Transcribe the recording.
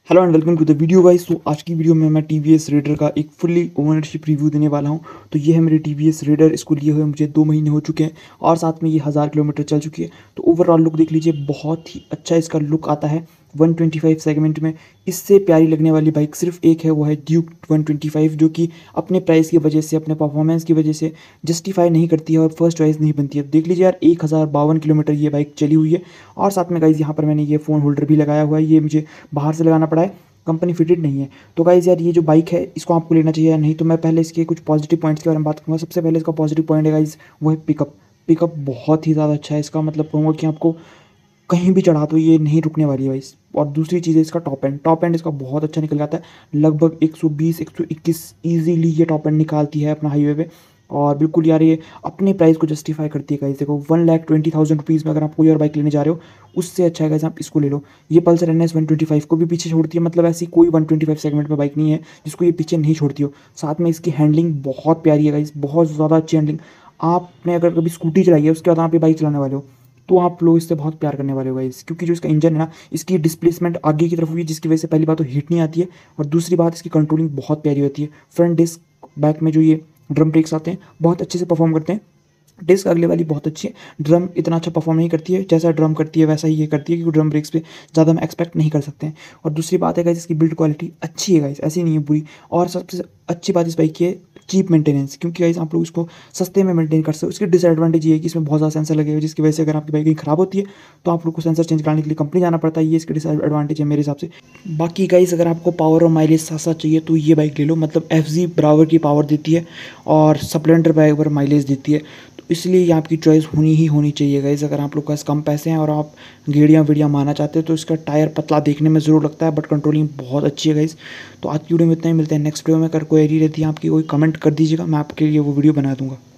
Hello and welcome to the video guys. तो आज की वीडियो में मैं टीवीएस रेडर का एक फुल्ली ओनरशिप रिव्यू देने वाला हूं। तो ये है मेरी टीवीएस रेडर। इसको लिए हुए मुझे 2 महीने हो चुके हैं और साथ में ये 1000 किलोमीटर चल चुकी है। तो ओवरऑल लुक देख लीजिए, बहुत ही अच्छा इसका लुक आता है 125 सेगमेंट में। इससे प्यारी लगने वाली बाइक सिर्फ एक है, वो है ड्यूक 125, जो कि अपने प्राइस की वजह से, अपने परफॉर्मेंस की वजह से जस्टिफाई नहीं करती है और फर्स्ट चॉइस नहीं बनती है। देख लीजिए यार, 1052 किलोमीटर ये बाइक चली हुई है। और साथ में गाइज यहाँ पर मैंने ये फ़ोन होल्डर भी लगाया हुआ है, ये मुझे बाहर से लगाना पड़ा है, कंपनी फिटेड नहीं है। तो गाइज़ यार, ये जो बाइक है इसको आपको लेना चाहिए या नहीं, तो मैं पहले इसके कुछ पॉजिटिव पॉइंट्स के बारे में बात करूँगा। सबसे पहले इसका पॉजिटिव पॉइंट है गाइज़, वो है पिकअप। पिकअप बहुत ही ज़्यादा अच्छा है इसका, मतलब कहूँगा कि आपको कहीं भी चढ़ा दो ये नहीं रुकने वाली है गाइज़। और दूसरी चीज़ है इसका टॉप एंड। टॉप एंड इसका बहुत अच्छा निकल जाता है, लगभग 120 121 ईजीली ये टॉप एंड निकालती है अपना हाईवे पे। और बिल्कुल यार, ये अपने प्राइस को जस्टिफाई करती है गाइस। देखो 1,20,000 रुपीज़ में अगर आप कोई और बाइक लेने जा रहे हो, उससे अच्छा है गाइस आप इसको ले लो। ये पल्सर NS 125 को भी पीछे छोड़ती है, मतलब ऐसी कोई 125 सेगमेंट में बाइक नहीं है जिसको ये पीछे नहीं छोड़ती हो। साथ में इसकी हैंडलिंग बहुत प्यारी है गाइस, बहुत ज़्यादा अच्छी हैंडलिंग। आपने अगर कभी स्कूटी चलाई है, उसके बाद आप ये बाइक चलाने वाले हो, तो आप लोग इससे बहुत प्यार करने वाले हो गाइस। क्योंकि जो इसका इंजन है ना, इसकी डिस्प्लेसमेंट आगे की तरफ हुई है, जिसकी वजह से पहली बात तो हीट नहीं आती है, और दूसरी बात इसकी कंट्रोलिंग बहुत प्यारी होती है। फ्रंट डिस्क, बैक में जो ये ड्रम ब्रेक्स आते हैं बहुत अच्छे से परफॉर्म करते हैं। डिस्क अगले वाली बहुत अच्छी है। ड्रम इतना अच्छा परफॉर्म नहीं करती है, जैसा ड्रम करती है वैसा ही ये करती है, क्योंकि ड्रम ब्रेक्स पे ज़्यादा हम एक्सपेक्ट नहीं कर सकते हैं। और दूसरी बात है गाइस, इसकी बिल्ड क्वालिटी अच्छी है गाइस, ऐसी नहीं है बुरी। और सबसे अच्छी बात इस बाइक की है चीप मेंटेनेंस, क्योंकि गाइस आप लोग इसको सस्ते में मेंटेन कर सकते हो। इसकी डिसएडवांटेज ये है कि इसमें बहुत ज़्यादा सेंसर लगे हुए हैं, जिसकी वजह से अगर आपकी बाइक कहीं ख़राब होती है तो आप लोग को सेंसर चेंज कराने के लिए कंपनी जाना पड़ता है। ये इसकी डिसएडवांटेज है मेरे हिसाब से। बाकी गाइस, अगर आपको पावर और माइलेज साथ साथ चाहिए तो ये बाइक ले लो। मतलब FZ बराबर की पावर देती है और स्प्लेंडर बराबर माइलेज देती है। तो इसलिए ये आपकी चॉइस होनी ही होनी चाहिए गाइस। अगर आप लोग के पास कम पैसे हैं और आप गेड़ियाँ वेड़ियाँ मारना चाहते हैं, तो इसका टायर पतला देखने में ज़रूर लगता है, बट कंट्रोलिंग बहुत अच्छी है गाइस। तो आज की वीडियो में इतना ही, मिलते हैं नेक्स्ट वीडियो में। अगर कोई एरी रहती है आपकी, कोई कमेंट कर दीजिएगा, मैं आपके लिए वो वीडियो बना दूंगा।